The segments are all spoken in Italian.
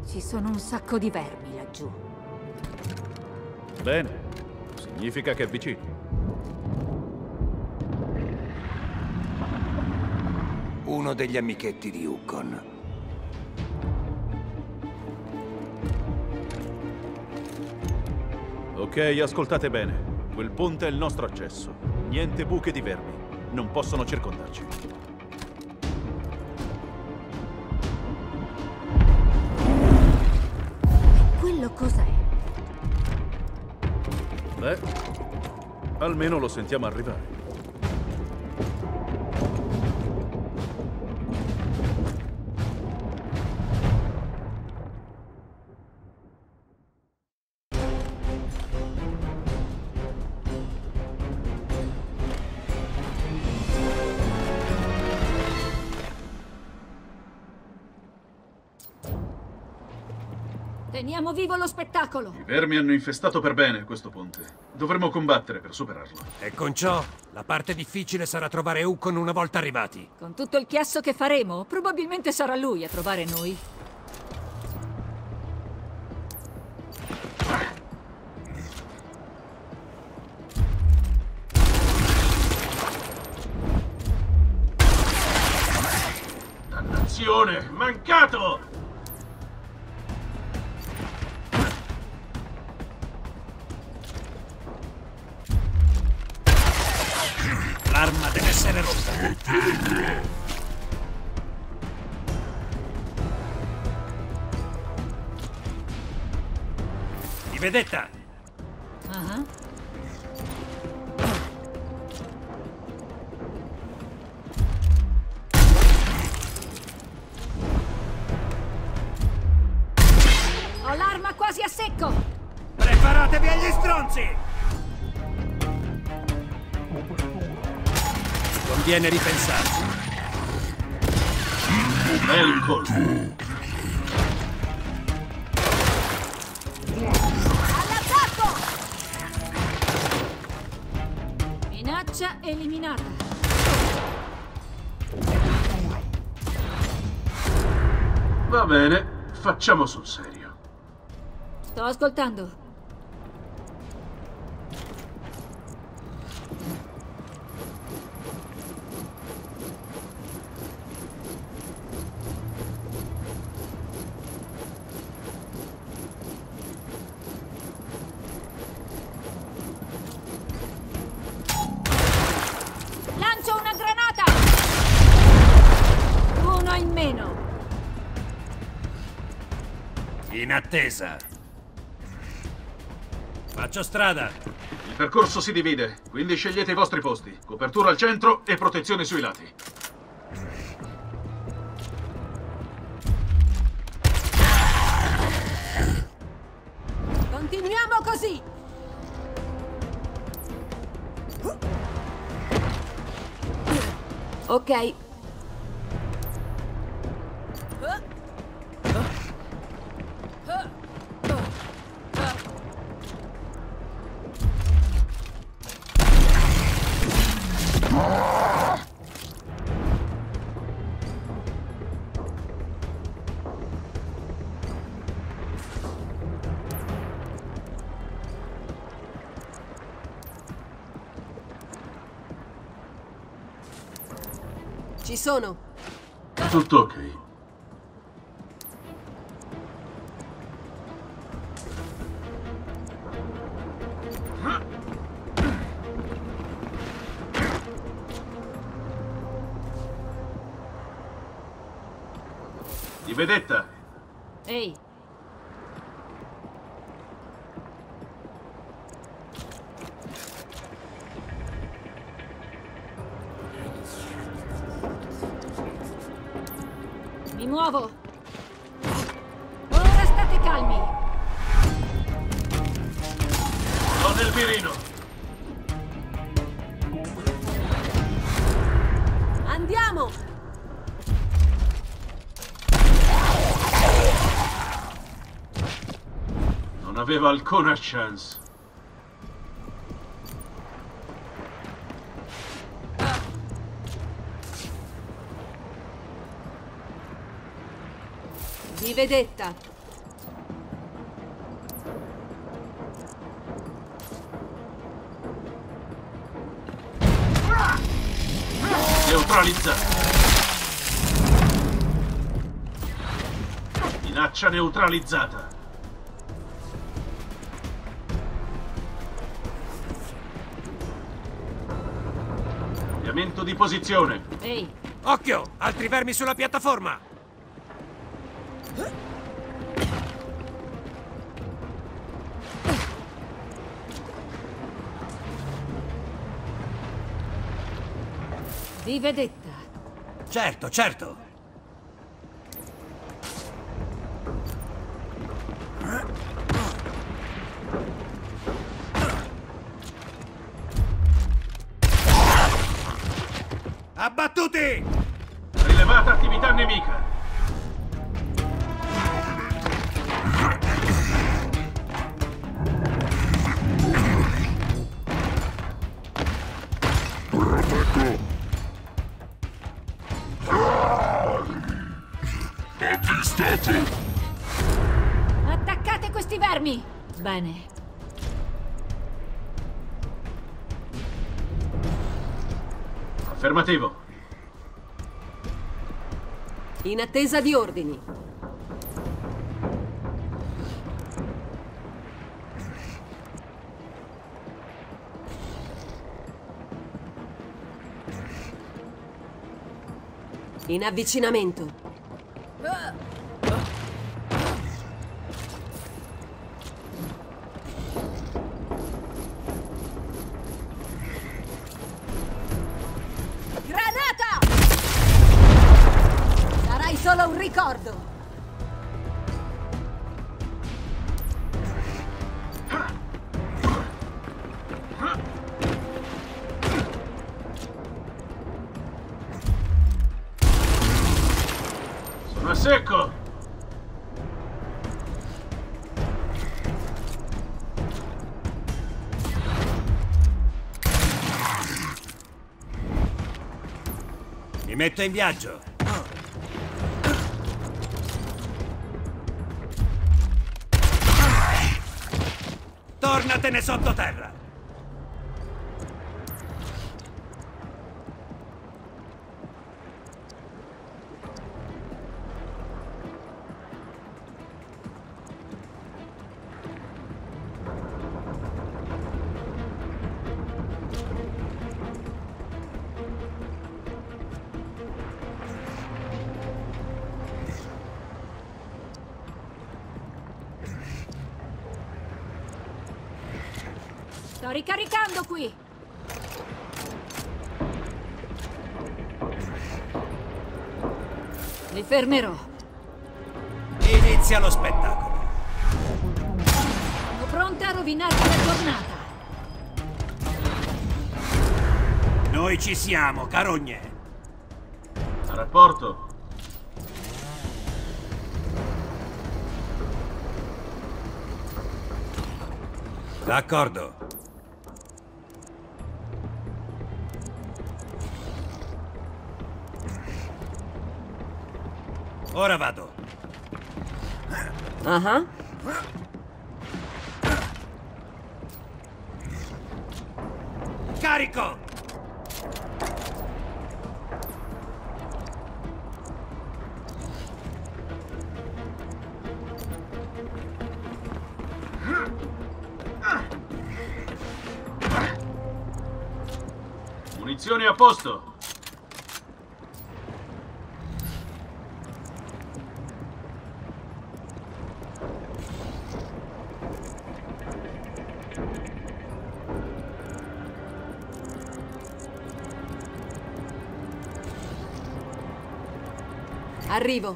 Ci sono un sacco di vermi laggiù. Bene, significa che è vicino. Uno degli amichetti di Yukon. Ok, ascoltate bene. Quel ponte è il nostro accesso. Niente buche di vermi. Non possono circondarci. Quello cos'è? Beh, almeno lo sentiamo arrivare. Teniamo vivo lo spettacolo! I vermi hanno infestato per bene questo ponte. Dovremo combattere per superarlo. E con ciò, la parte difficile sarà trovare Yukon una volta arrivati. Con tutto il chiasso che faremo, probabilmente sarà lui a trovare noi. Dannazione! Mancato! L'arma deve essere rotta. Di vedetta! Ah. Ho l'arma quasi a secco! Preparatevi agli stronzi! Conviene ripensarci. Bel colpo. All'attacco! Minaccia eliminata. Va bene, facciamo sul serio. Sto ascoltando. Lancio una granata! Uno in meno. In attesa. Faccio strada. Il percorso si divide, quindi scegliete i vostri posti. Copertura al centro e protezione sui lati. Continuiamo così! Ok. Ci sono. Tutto ok. Di vedetta. Ehi. Mi muovo. Ora state calmi. Ho nel mirino. Andiamo. Non aveva alcuna chance. Di vedetta. neutralizzata. Minaccia neutralizzata. Cambiamento di posizione. Ehi, Occhio! Altri vermi sulla piattaforma! di vedetta. Certo, certo! Abbattuti! Rilevata attività nemica. Attaccate questi vermi! Bene. Affermativo. In attesa di ordini. In avvicinamento. Granata! Sarai solo un ricordo. Sono a secco. Mi metto in viaggio. Tornatene sottoterra. Sto ricaricando qui. Li fermerò. Inizia lo spettacolo. Sono pronta a rovinarti la giornata. Noi ci siamo, carogne. A rapporto. D'accordo. Ora vado. Ah. Carico! Munizioni a posto. Arrivo.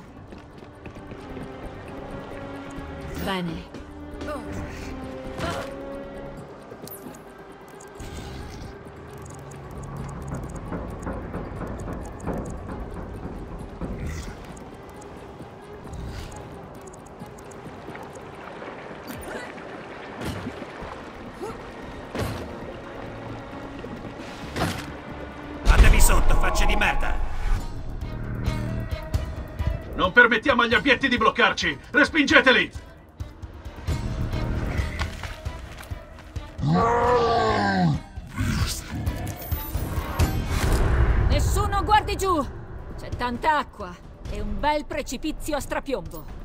Bene. Fatevi sotto, facce di merda! Non permettiamo agli abietti di bloccarci! Respingeteli! Nessuno guardi Guardami giù! C'è tanta acqua e un bel precipizio a strapiombo.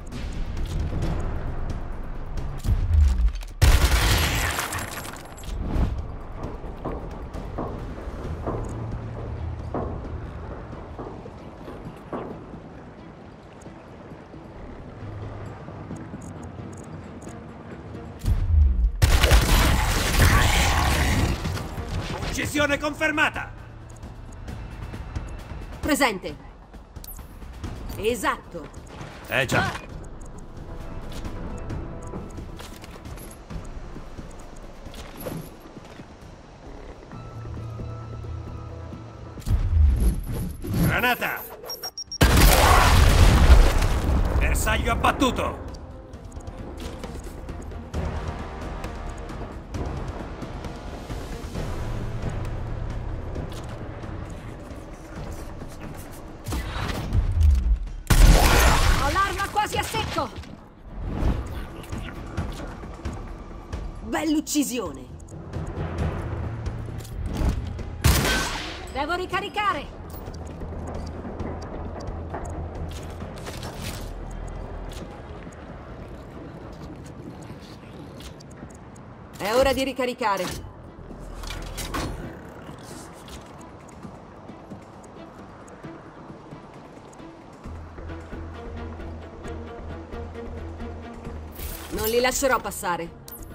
Uccisione confermata! Presente. Esatto. Già. Granata! Bersaglio abbattuto! Ho l'arma quasi a secco! Bell'uccisione. Devo ricaricare! È ora di ricaricare. Non li lascerò passare.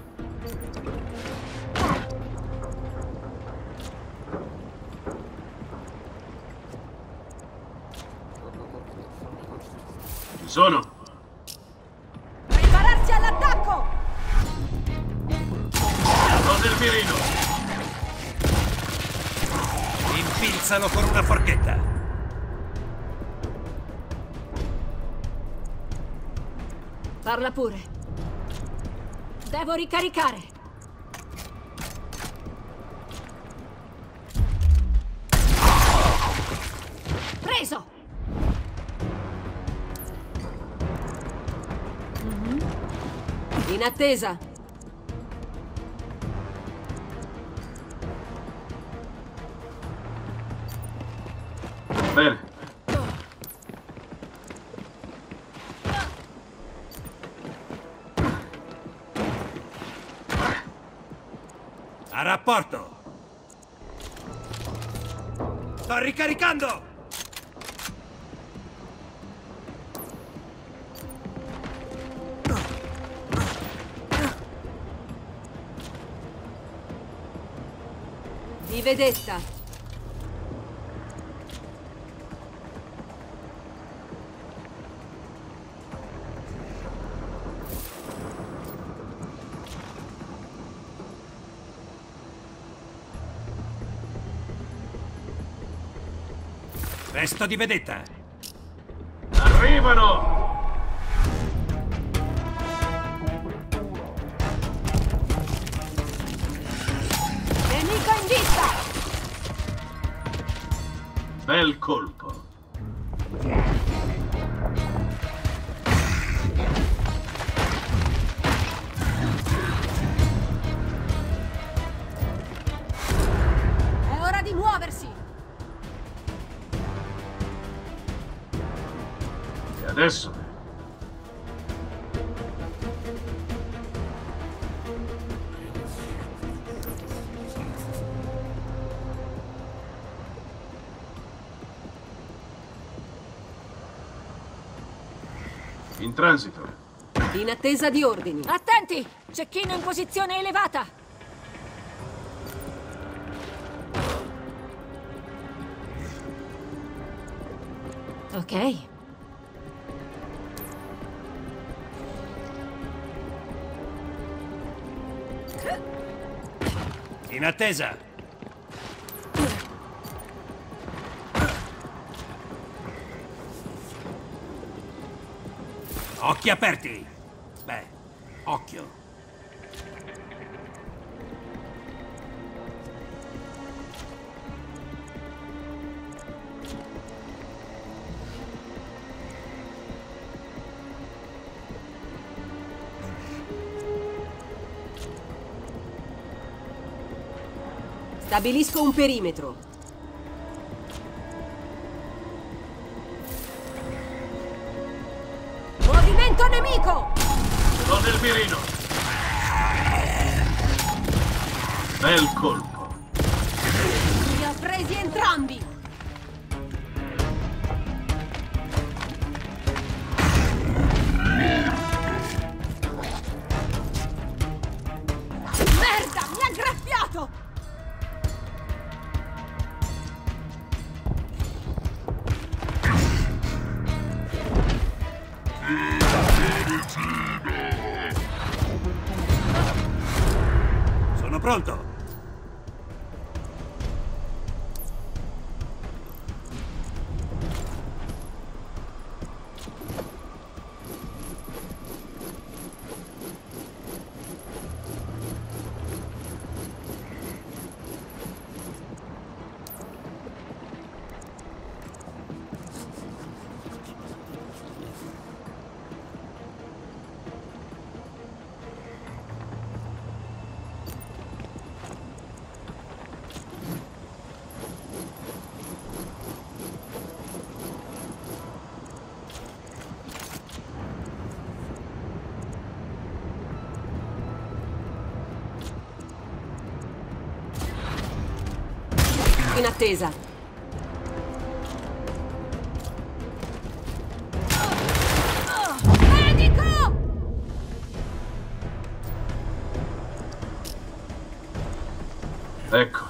Ci sono. Prepararsi all'attacco! Ho del mirino. Impilzalo con una forchetta! Parla pure. Devo ricaricare. Preso! In attesa. Bene. A rapporto! Sto ricaricando! Di vedetta. Resto di vedetta! Arrivano! Nemico in vista! Bel colpo. È ora di muoversi! E adesso? In transito. In attesa di ordini. Attenti! Cecchino in posizione elevata! Ok. In attesa! Occhi aperti! Beh, occhio! Stabilisco un perimetro. mirino! Bel colpo! Li ho presi entrambi! Merda! Mi ha graffiato! Sono pronto! In attesa. Medico! Ecco.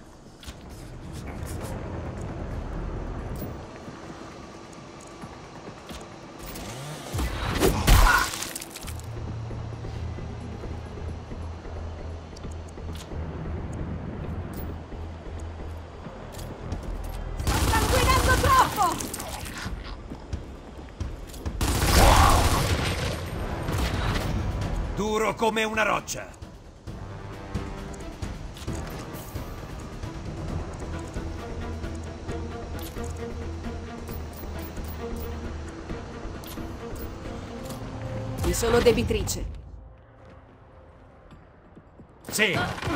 Duro come una roccia. Mi sono debitrice. Sì.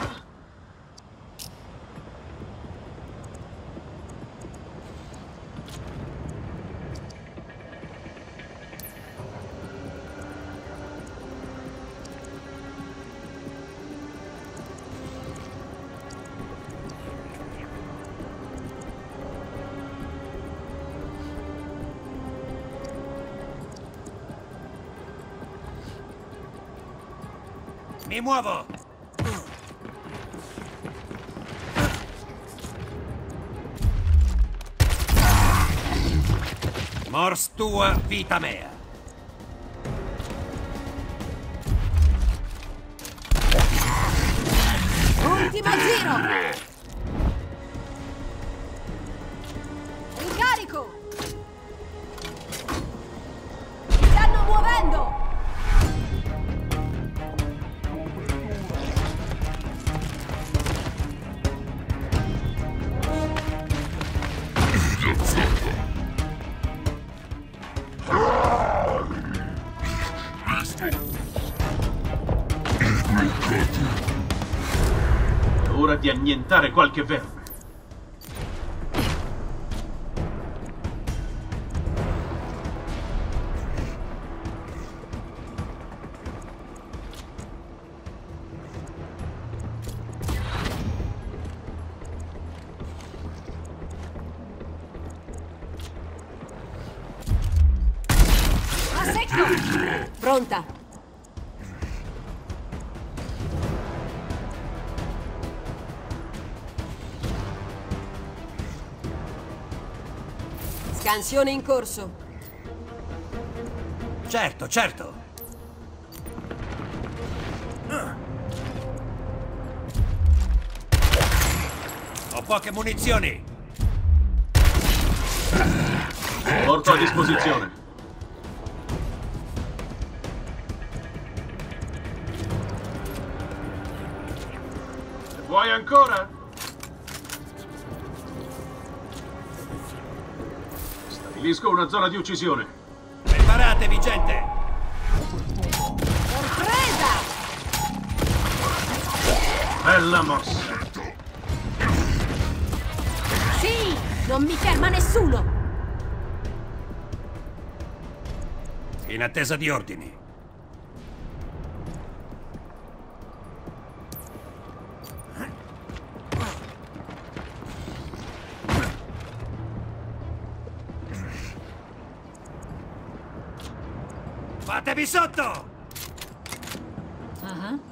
Mi muovo! Mors tua, vita mea. Ultimo giro! Ricarico! Si stanno muovendo! È ora di annientare qualche verme. A secco! Pronta! Scansione in corso. Certo, certo. Ho poche munizioni. Porto a disposizione. Vuoi ancora? Stabilisco una zona di uccisione. Preparatevi, gente! Sorpresa! Bella mossa. Sì! Non mi ferma nessuno! In attesa di ordini. Fatevi sotto! Ah.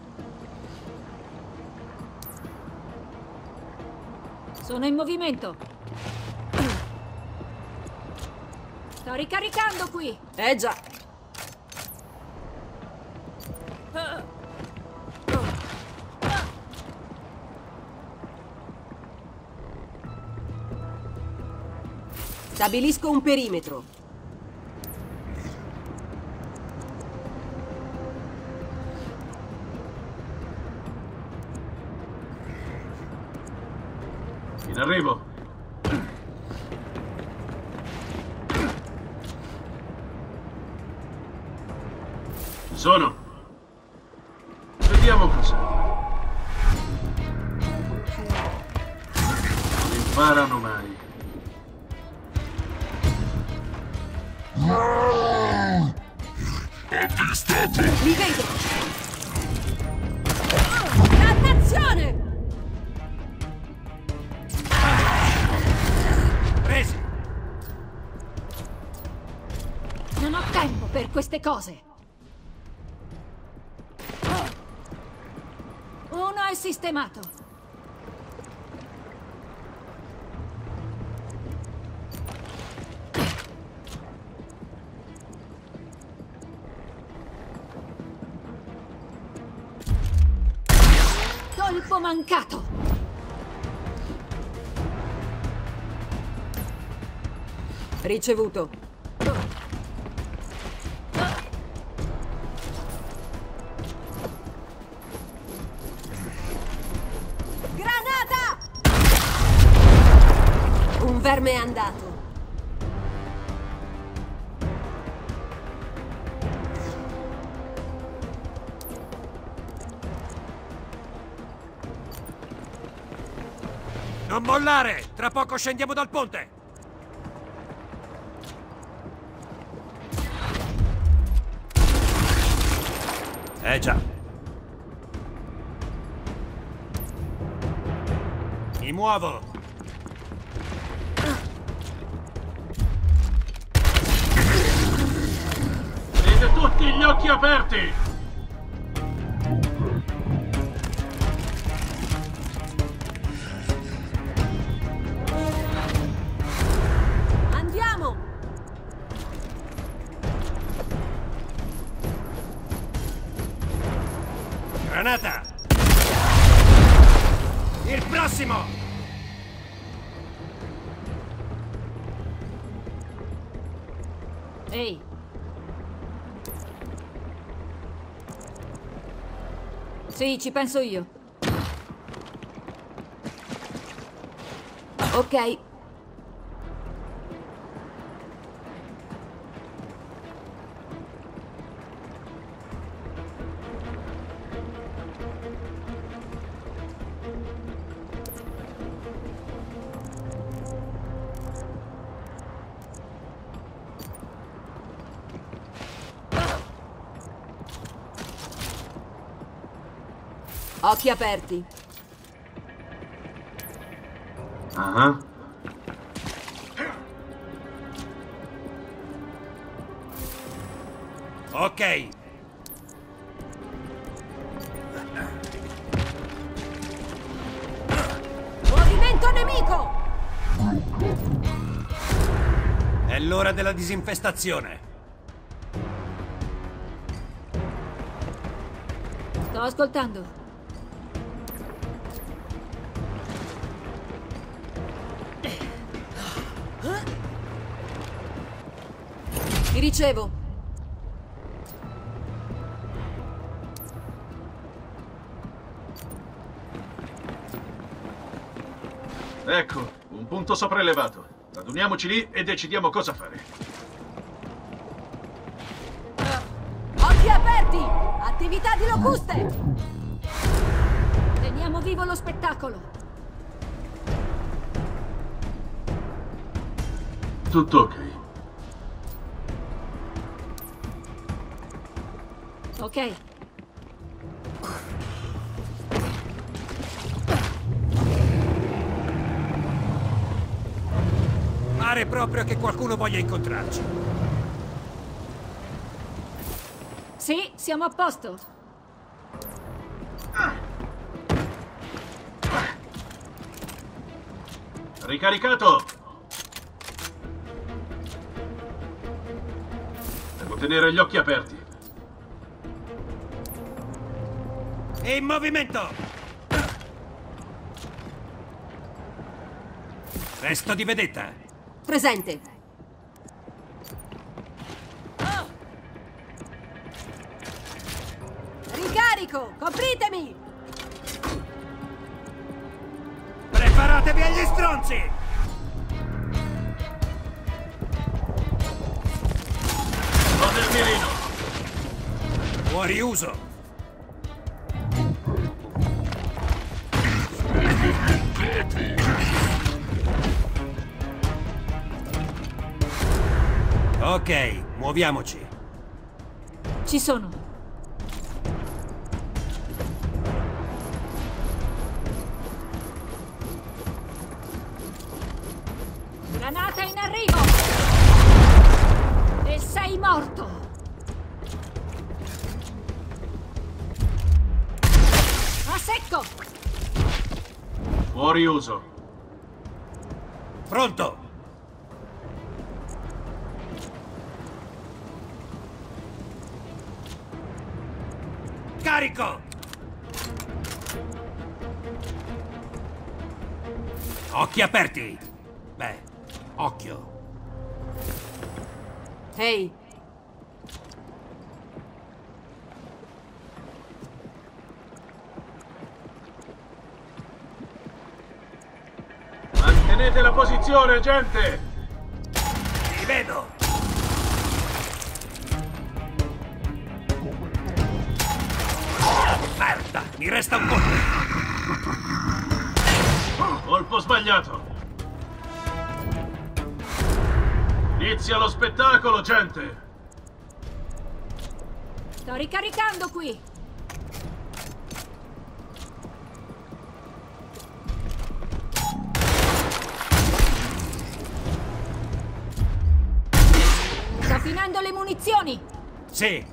Sono in movimento. Sto ricaricando qui. Già. Stabilisco un perimetro. In arrivo. Ci sono. Vediamo cos'è. Non imparano mai. Li vedo! Dannazione! Presi! Non ho tempo per queste cose. Uno è sistemato. Colpo mancato. Ricevuto. Granata! Un verme è andato. Non mollare! Tra poco scendiamo dal ponte! Già. Mi muovo! Tenete tutti gli occhi aperti! Andiamo! Granata! Il prossimo! Ehi. Sì, ci penso io. Ok. Occhi aperti. Ah. Ok. Movimento nemico! È l'ora della disinfestazione. Sto ascoltando. Ti ricevo. Ecco, un punto sopraelevato. Raduniamoci lì e decidiamo cosa fare. Occhi aperti! Attività di locuste! Teniamo vivo lo spettacolo. Tutto ok. Ok. Pare proprio che qualcuno voglia incontrarci. Siamo a posto. Ricaricato! Devo tenere gli occhi aperti. In movimento! Resto di vedetta. Presente. Ricarico! Copritemi! Preparatevi agli stronzi! Ho del mirino. Fuori uso. Ok, muoviamoci. Ci sono. Granata in arrivo! E sei morto! A secco! Fuori uso. Pronto? Carico! Occhi aperti! Beh, occhio. Ehi, Mantenete la posizione, gente! Ti vedo! Merda! Mi resta un colpo! Colpo sbagliato. Inizia lo spettacolo, gente! Sto ricaricando qui! Sto finendo le munizioni! Sì!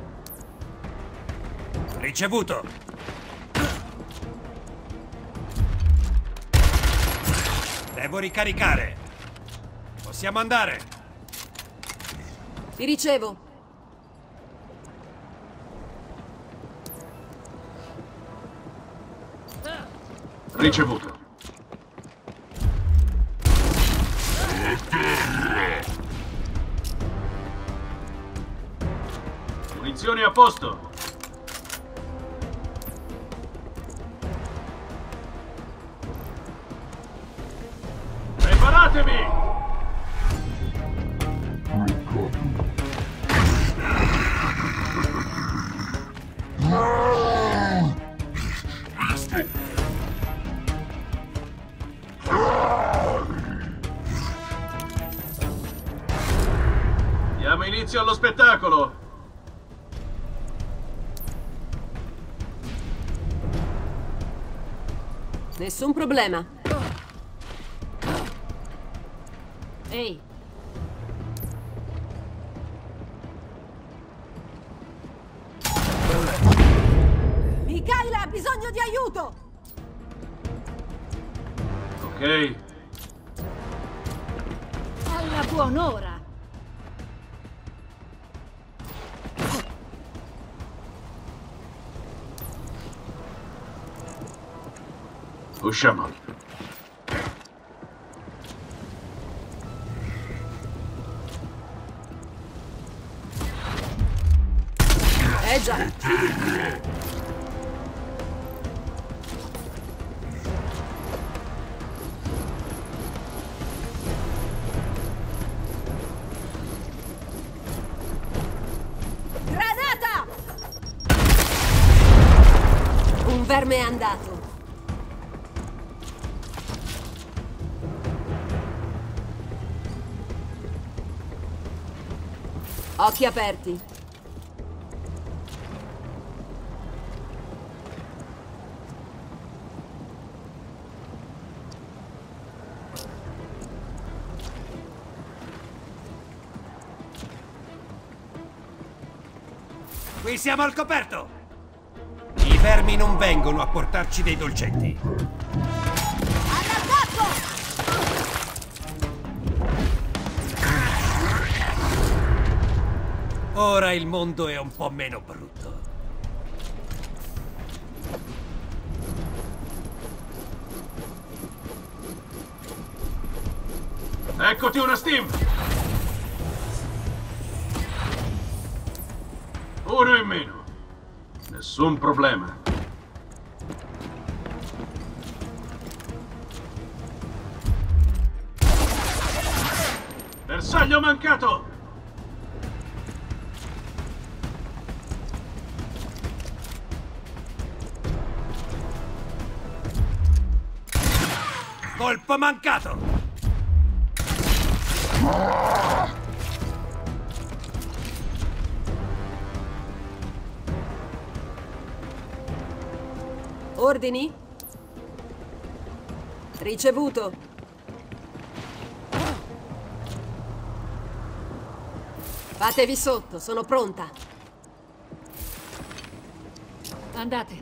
Ricevuto! Devo ricaricare! Possiamo andare! ti ricevo. Ricevuto. Munizioni a posto. Preparatevi! Diamo inizio allo spettacolo! Nessun problema. Ehi, Michaela ha bisogno di aiuto! Ok. alla buon'ora! Usciamo. Già. Granata! Un verme è andato. Occhi aperti. Qui siamo al coperto! I vermi non vengono a portarci dei dolcetti. All'attacco! Ora il mondo è un po' meno brutto. Eccoti una Steam! Uno in meno. Nessun problema. Bersaglio mancato! Colpo mancato! Ordini? Ricevuto. Fatevi sotto, sono pronta. Andate.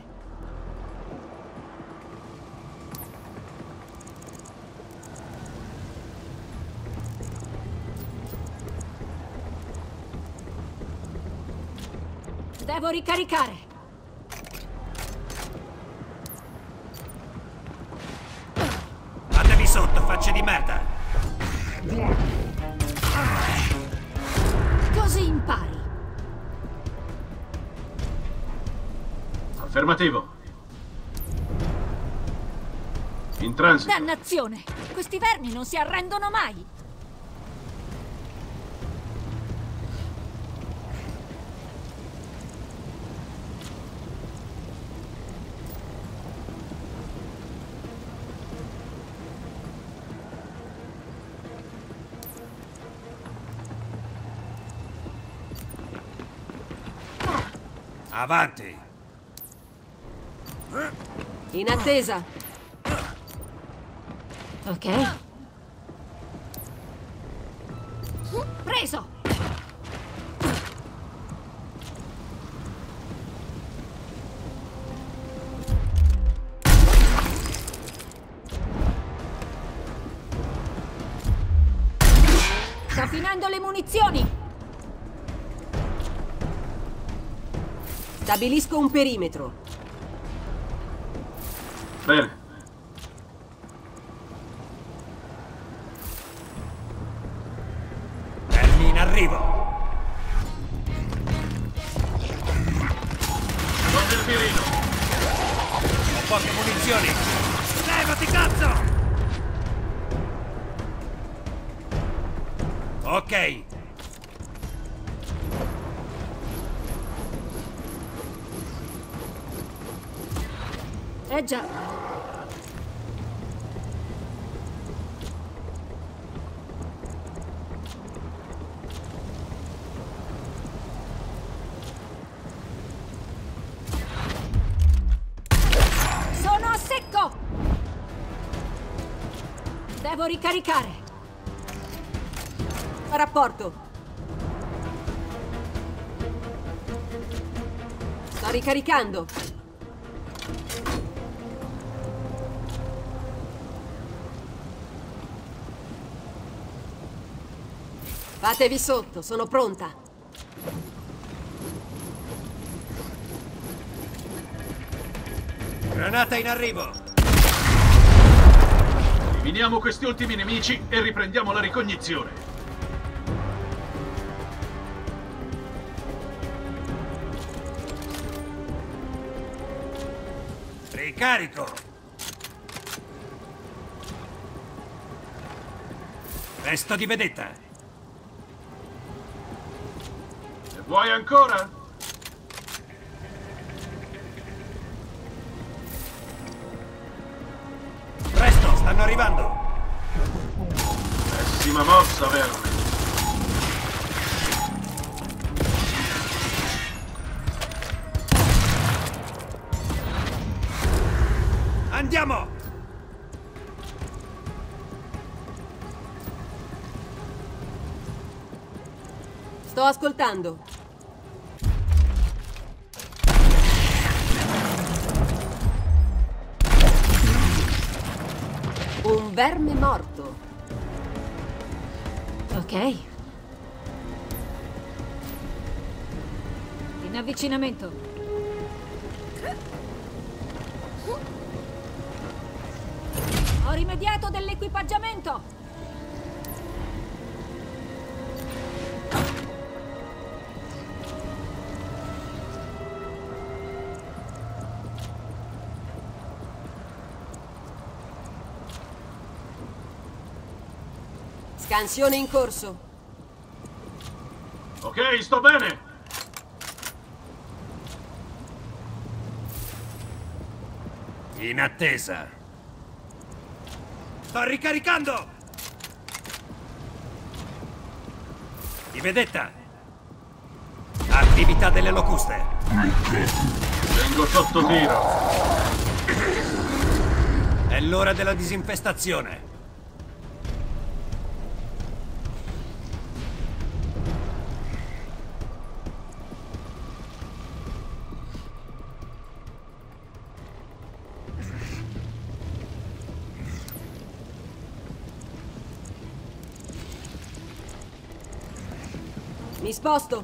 Devo ricaricare. Fatevi sotto, facce di merda! Così impari. Affermativo. In transito. Dannazione! Questi vermi non si arrendono mai! Avanti! In attesa. Ok. Preso! Sto finendo le munizioni! Stabilisco un perimetro. Bene. Vermi in arrivo! Con il mirino. Ho poche munizioni! Levati, cazzo! Ok! Già. Sono a secco! Devo ricaricare. Rapporto. Sto ricaricando. Fatevi sotto, sono pronta. Granata in arrivo! Eliminiamo questi ultimi nemici e riprendiamo la ricognizione. Ricarico! Resto di vedetta! E vuoi ancora? Presto, stanno arrivando! Pessima mossa, verme. Andiamo! Sto ascoltando. verme morto. Ok. In avvicinamento. Ho rimediato dell'equipaggiamento. Scansione in corso. Ok, sto bene. In attesa. Sto ricaricando! Di vedetta. Attività delle locuste. Vengo sotto tiro. È l'ora della disinfestazione. Mi sposto.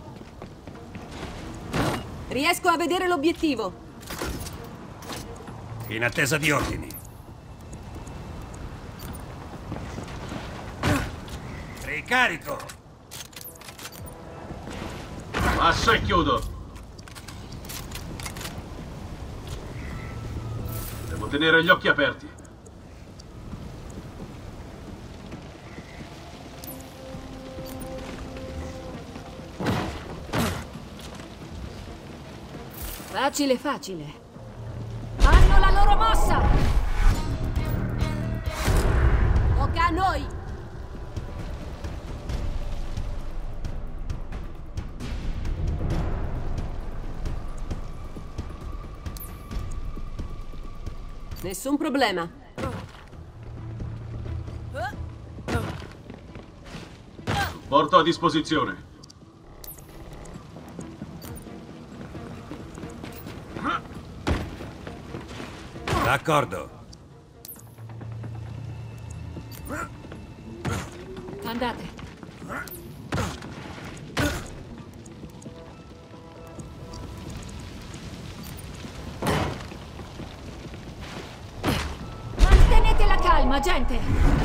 Riesco a vedere l'obiettivo. In attesa di ordini. Ricarico. Passo e chiudo. Devo tenere gli occhi aperti. Facile, facile. Fanno la loro mossa! Tocca a noi. Nessun problema. Porto a disposizione. D'accordo. Andate. Mantenete la calma, gente!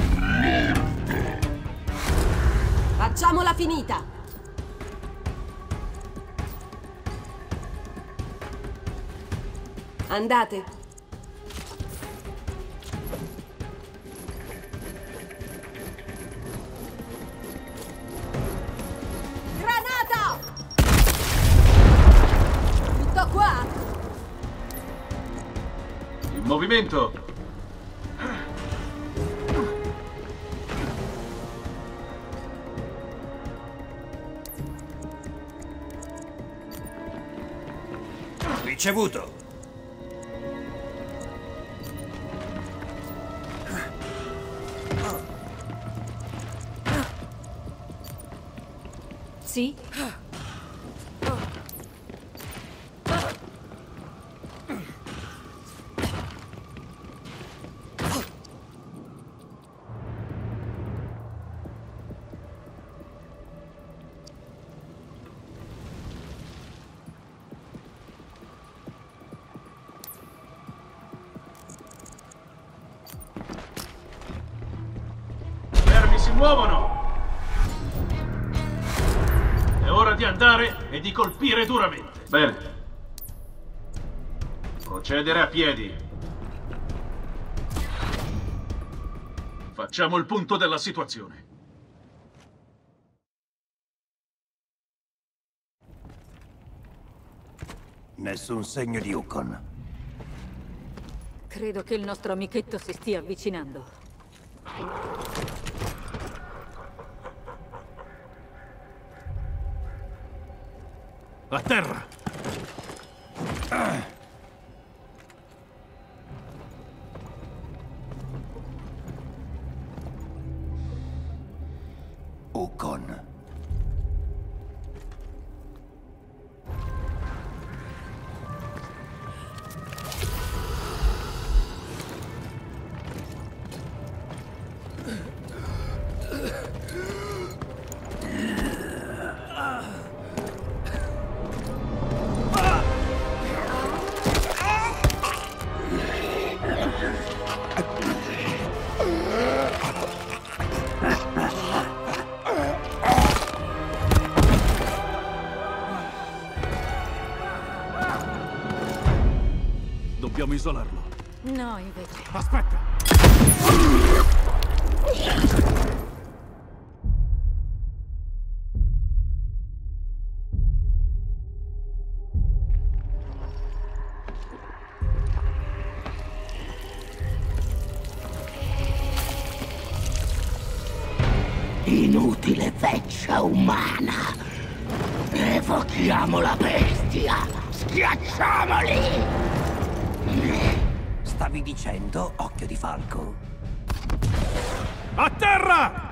Facciamola finita. Andate. Granata! Tutto qua? In movimento. Ricevuto. Sì? Vermi si muovono. È ora di andare e di colpire duramente. Bene. Procedere a piedi. Facciamo il punto della situazione. Nessun segno di Yukon. Credo che il nostro amichetto si stia avvicinando. A terra! Yukon. Dobbiamo isolarlo. No, invece. Aspetta! Inutile veccia umana. Evochiamo la bestia. Schiacciamoli! Stavi dicendo occhio di falco? A terra!